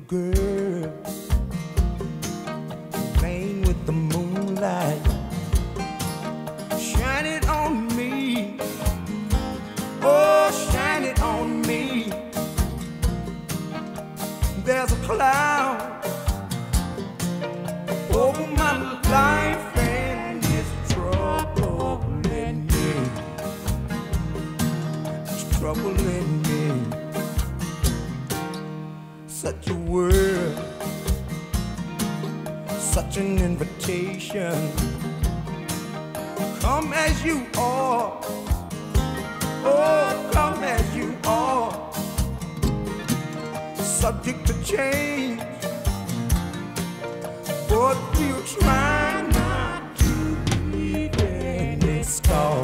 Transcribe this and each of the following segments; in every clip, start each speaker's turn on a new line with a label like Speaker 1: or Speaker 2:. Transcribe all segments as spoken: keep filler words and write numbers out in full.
Speaker 1: girl playing with the moonlight, shine it on me, oh shine it on me. There's a cloud over my life and it's troubling me, it's troubling me. Such a world, such an invitation. Come as you are, oh come as you are, subject to change, but we'll try not to leave any scars.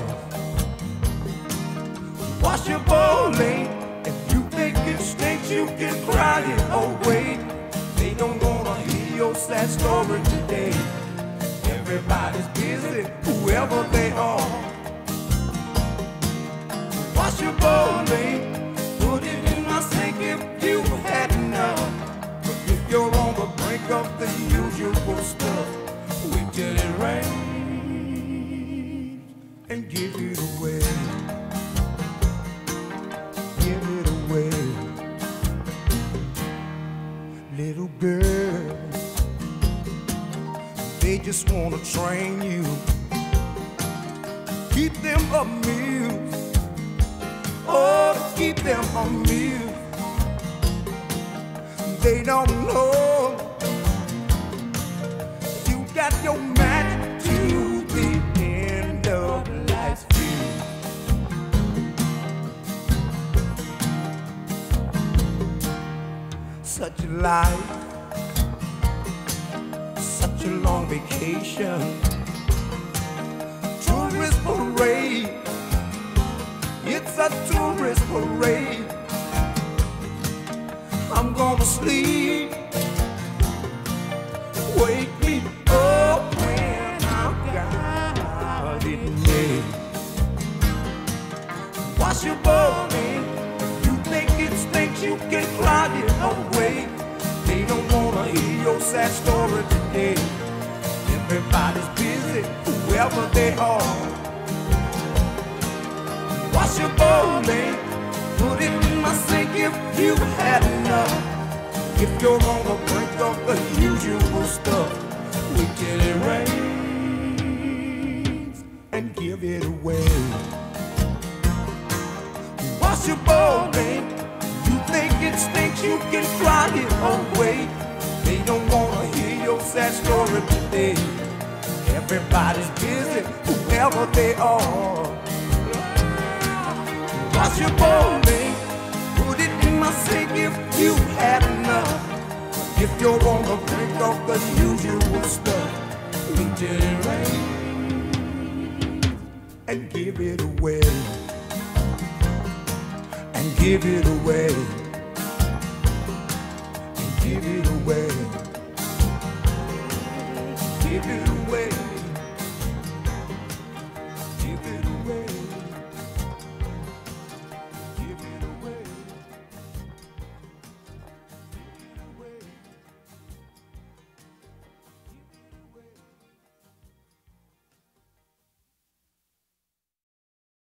Speaker 1: Wash your bowling. If you think it stinks, you can cry it away. They don't wanna hear your sad story today. Everybody's busy, whoever they are. Wash your bowling, put it in my sink if you had enough. But if you're on the brink of the usual stuff, wait till it rains and give it away. Give it away. Little girl, they just wanna train you, keep them amused, oh, to keep them amused. They don't know you got your match to the end of life's view. Such a life, such a long vacation, tourist parade, it's a tourist parade. I'm gonna sleep, wake me up when I've got it made. Wash your bowling, you think it stinks, you can cry it away. They don't wanna hear your sad story today. Everybody's busy, whoever they are. Wash your bowling, put it in my sink if you had enough. If you're on the brink of the usual stuff, wait till it rains and give it away. Wash your bowling, you think it stinks, you can cry it away. They don't wanna hear your sad story today. Everybody's busy, whoever they are. Wash your bowling, put it in my sink if you had enough. If you're on the brink of the usual stuff, wait till it rains and give it away. And give it away. And give it away. Give it away. Give it away.